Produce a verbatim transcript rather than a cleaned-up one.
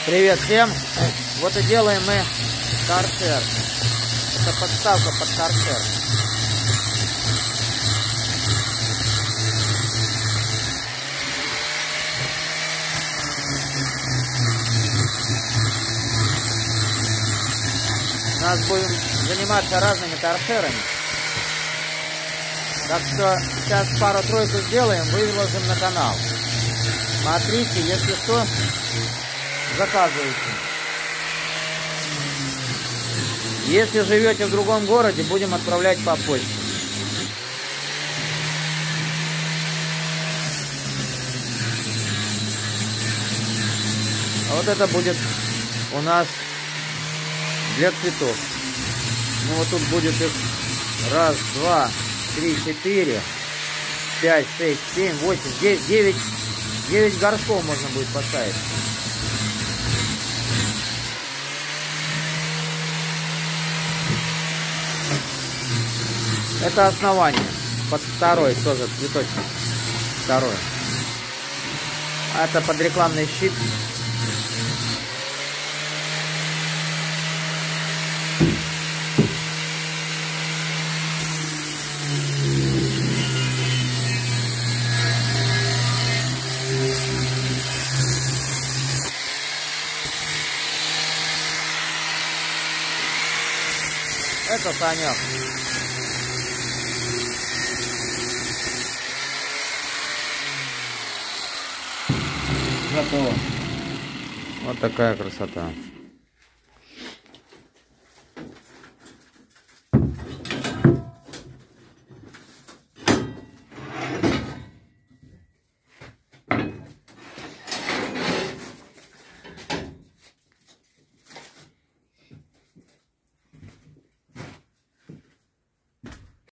Привет всем! Вот и делаем мы торшер. Это подставка под торшер. У нас будем заниматься разными торшерами. Так что сейчас пару-тройку сделаем, выложим на канал. Смотрите, если что, заказывайте. Если живете в другом городе, будем отправлять по почте. А вот это будет у нас для цветов. Ну вот тут будет их раз, два, три, четыре, пять, шесть, семь, восемь, девять, девять, девять горшков можно будет поставить. Это основание. Под второй тоже цветочек. Второй. А это под рекламный щит. Это Санек. Готово. Вот такая красота.